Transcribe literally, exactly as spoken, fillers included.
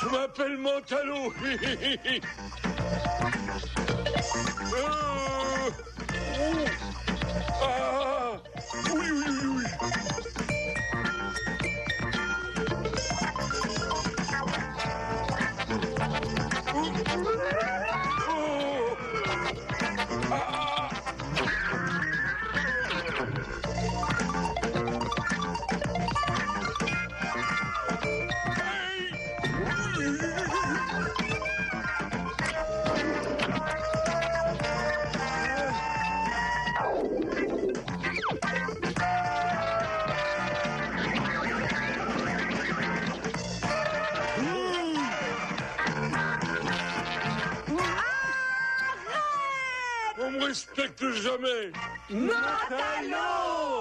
m'appelle Mentalo. euh... oh. Ah. Oui, oui, oui, oui. Oh. Ah. On me respecte jamais. Mentalo!